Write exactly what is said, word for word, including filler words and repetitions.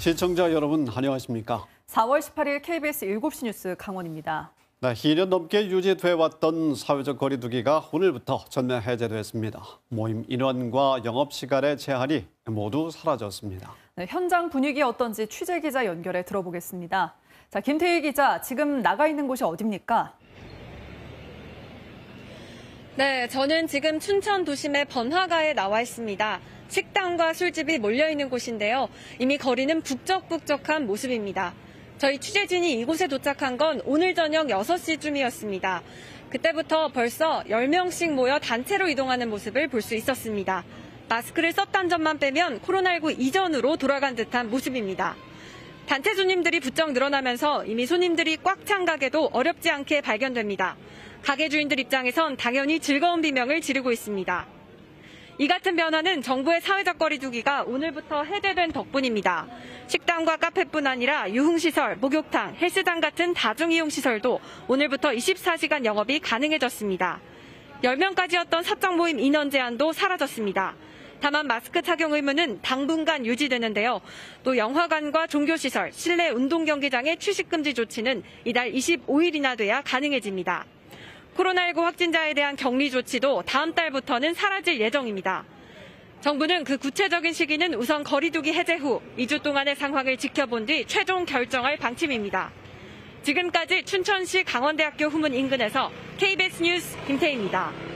시청자 여러분 안녕하십니까? 사월 십팔일 케이비에스 일곱 시 뉴스 강원입니다. 네, 이 년 넘게 유지돼 왔던 사회적 거리두기가 오늘부터 전면 해제됐습니다. 모임 인원과 영업시간의 제한이 모두 사라졌습니다. 네, 현장 분위기 어떤지 취재기자 연결해 들어보겠습니다. 자, 김태희 기자, 지금 나가 있는 곳이 어디입니까? 네, 저는 지금 춘천 도심의 번화가에 나와 있습니다. 식당과 술집이 몰려있는 곳인데요. 이미 거리는 북적북적한 모습입니다. 저희 취재진이 이곳에 도착한 건 오늘 저녁 여섯 시쯤이었습니다. 그때부터 벌써 열 명씩 모여 단체로 이동하는 모습을 볼 수 있었습니다. 마스크를 썼다는 점만 빼면 코로나십구 이전으로 돌아간 듯한 모습입니다. 단체 손님들이 부쩍 늘어나면서 이미 손님들이 꽉 찬 가게도 어렵지 않게 발견됩니다. 가게 주인들 입장에선 당연히 즐거운 비명을 지르고 있습니다. 이 같은 변화는 정부의 사회적 거리두기가 오늘부터 해제된 덕분입니다. 식당과 카페뿐 아니라 유흥시설, 목욕탕, 헬스장 같은 다중이용시설도 오늘부터 이십사 시간 영업이 가능해졌습니다. 열 명까지였던 사적 모임 인원 제한도 사라졌습니다. 다만 마스크 착용 의무는 당분간 유지되는데요. 또 영화관과 종교시설, 실내 운동경기장의 취식금지 조치는 이달 이십오일이나 돼야 가능해집니다. 코로나십구 확진자에 대한 격리 조치도 다음 달부터는 사라질 예정입니다. 정부는 그 구체적인 시기는 우선 거리두기 해제 후 이 주 동안의 상황을 지켜본 뒤 최종 결정할 방침입니다. 지금까지 춘천시 강원대학교 후문 인근에서 케이비에스 뉴스 김태희입니다.